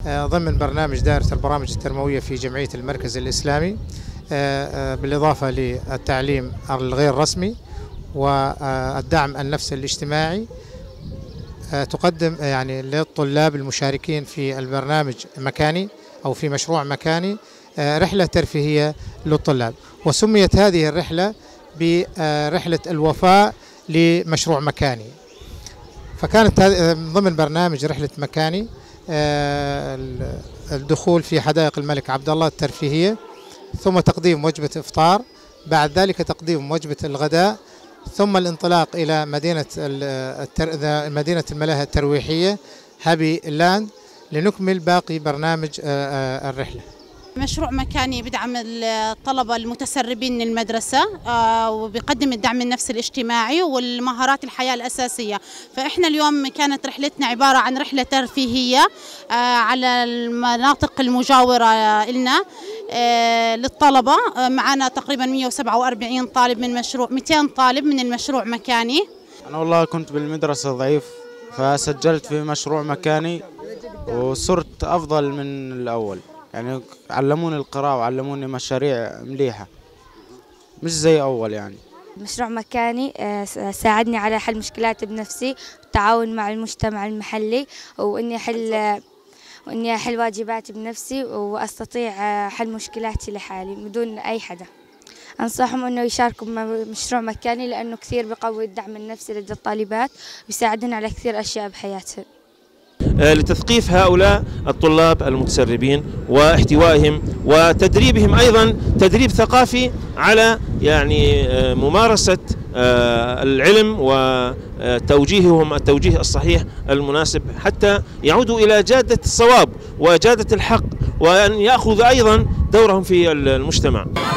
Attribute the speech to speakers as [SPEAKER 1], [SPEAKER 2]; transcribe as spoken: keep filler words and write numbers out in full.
[SPEAKER 1] ضمن برنامج دائرة البرامج التنموية في جمعية المركز الإسلامي، بالإضافة للتعليم الغير رسمي والدعم النفسي الاجتماعي. تقدم يعني للطلاب المشاركين في البرنامج مكاني أو في مشروع مكاني رحلة ترفيهية للطلاب، وسميت هذه الرحلة برحلة الوفاء لمشروع مكاني. فكانت ضمن برنامج رحلة مكاني الدخول في حدائق الملك عبد الله الترفيهية، ثم تقديم وجبة إفطار، بعد ذلك تقديم وجبة الغداء، ثم الانطلاق إلى مدينة مدينة الملاهي الترويحية هابي لاند لنكمل باقي برنامج الرحلة.
[SPEAKER 2] مشروع مكاني بدعم الطلبة المتسربين من المدرسة وبيقدم الدعم النفسي الاجتماعي والمهارات الحياة الأساسية. فإحنا اليوم كانت رحلتنا عبارة عن رحلة ترفيهية على المناطق المجاورة لنا للطلبة. معنا تقريبا مئة وسبعة وأربعين طالب من مشروع مئتين طالب من المشروع مكاني.
[SPEAKER 3] أنا والله كنت بالمدرسة ضعيف، فسجلت في مشروع مكاني وصرت أفضل من الأول. يعني علموني القراءة وعلموني مشاريع مليحة مش زي أول. يعني
[SPEAKER 4] مشروع مكاني ساعدني على حل مشكلاتي بنفسي، والتعاون مع المجتمع المحلي، وإني أحل وإني أحل واجباتي بنفسي، وأستطيع حل مشكلاتي لحالي بدون أي حدا. أنصحهم أنه يشاركوا بمشروع مكاني لأنه كثير بقوي الدعم النفسي لدى الطالبات ويساعدنا على كثير أشياء بحياتهم.
[SPEAKER 5] لتثقيف هؤلاء الطلاب المتسربين واحتوائهم وتدريبهم أيضا تدريب ثقافي على يعني ممارسة العلم وتوجيههم التوجيه الصحيح المناسب حتى يعودوا إلى جادة الصواب وجادة الحق، وأن يأخذوا أيضا دورهم في المجتمع.